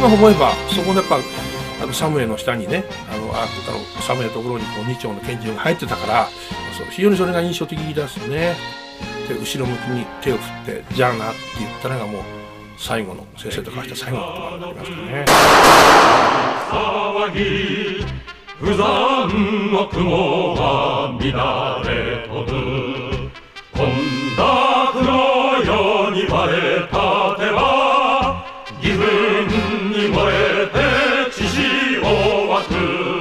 今思えばそこでやっぱサムエの下にねサムエのところにこう2丁の拳銃が入ってたから非常にそれが印象的ですね。で後ろ向きに手を振って「じゃあな」って言ったのがもう最後の先生と交わした最後の言葉になりますかね。騒ぎ不山の雲は乱れ飛ぶ混濁のように割れ立てば義憤に燃えて血潮湧く